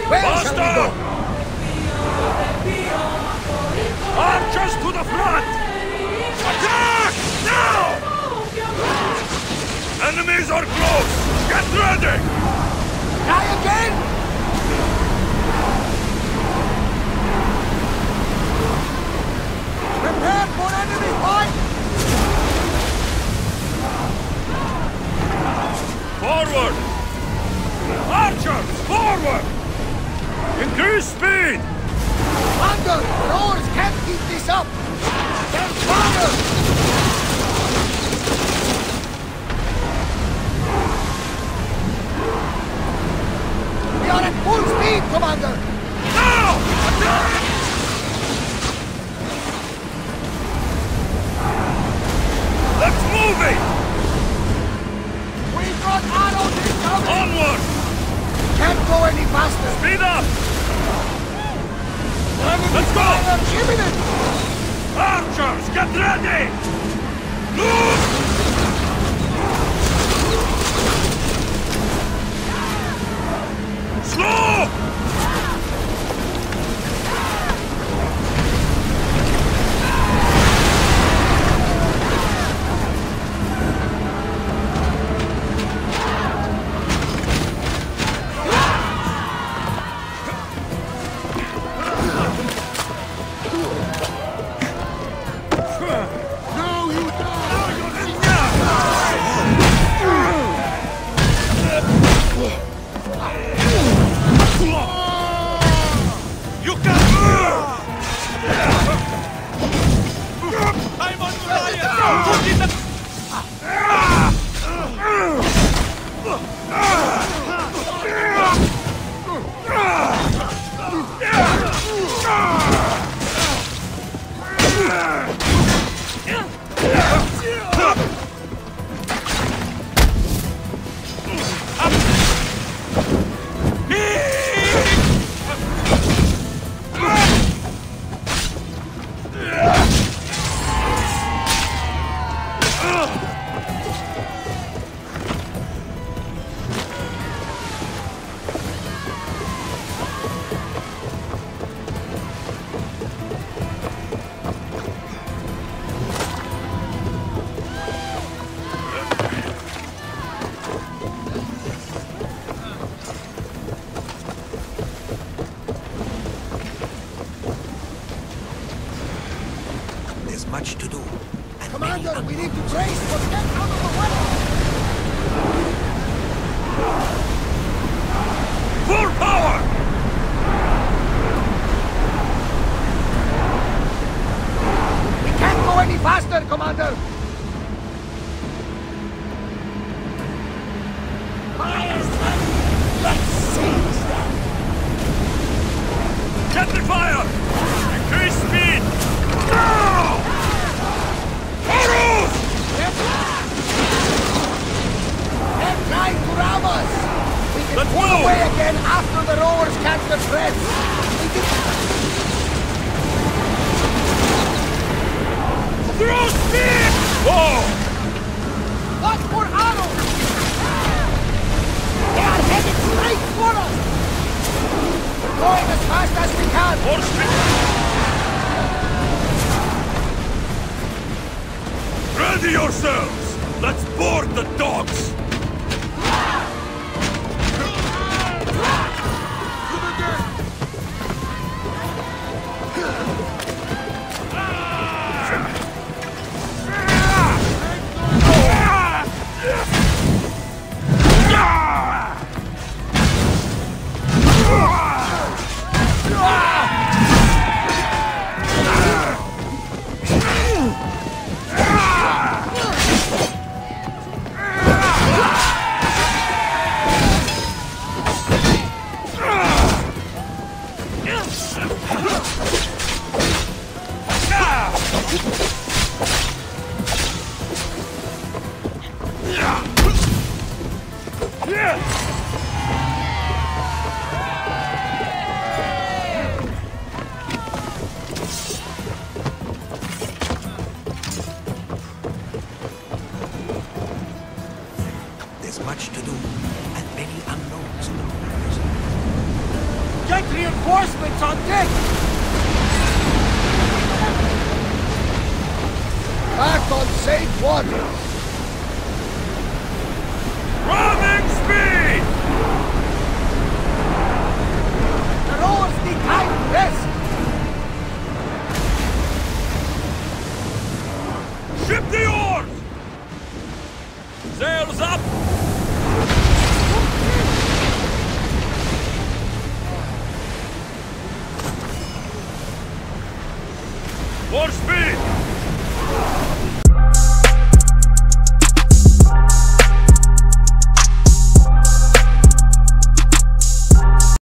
Where shall we go? Archers to the front! Attack! Now! Enemies are close! Get ready! Try again! Prepare for enemy fight! Forward! Archers, forward! Increase speed! Commander, the oars can't keep this up! Stand fire! We are at full speed, Commander! Now! Attack! Let's move it! We've got arrows incoming! Onward! Can't go any faster! Speed up! Let's go! Imminent! Archers, get ready! Move! Slow! Much to do. Commander, we need to brace for get out of the way! Full power! We can't go any faster, Commander! Fires them! Let's seize them! Get the fire! Increase speed! Now! Arrows! They're trying to ram us! We can Let's pull move! away again after the rowers catch the threads! We can... Throw speed! Whoa! Watch for arrows! They are headed straight for us! We're going as fast as we can! More speed! Ready yourselves! Let's board the dogs! Get reinforcements on deck! Back on safe waters! Ramming speed! The rowers need time to rest! Ship the oars! Sails up! More speed!